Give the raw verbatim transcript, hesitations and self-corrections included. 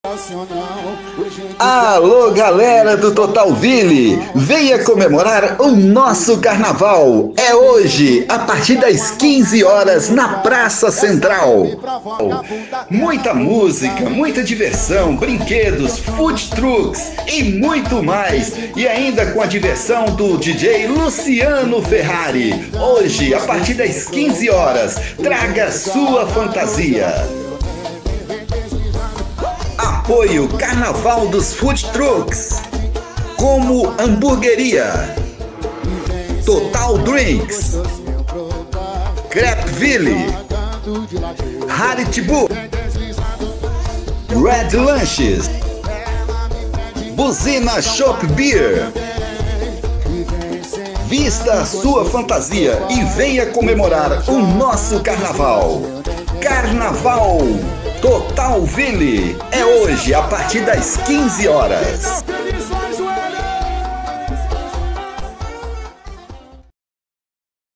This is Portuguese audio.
Alô, galera do Totalville, venha comemorar o nosso carnaval. É hoje, a partir das quinze horas, na Praça Central. Muita música, muita diversão, brinquedos, food trucks e muito mais. E ainda com a diversão do D J Luciano Ferrari. Hoje, a partir das quinze horas, traga sua fantasia. Apoio Carnaval dos Food Trucks, como Hamburgueria, Total Drinks, Crepeville, Haritbu, Red Lunches, Buzina Shop Beer. Vista a sua fantasia e venha comemorar o nosso carnaval. Carnaval Totalville é hoje a partir das quinze horas.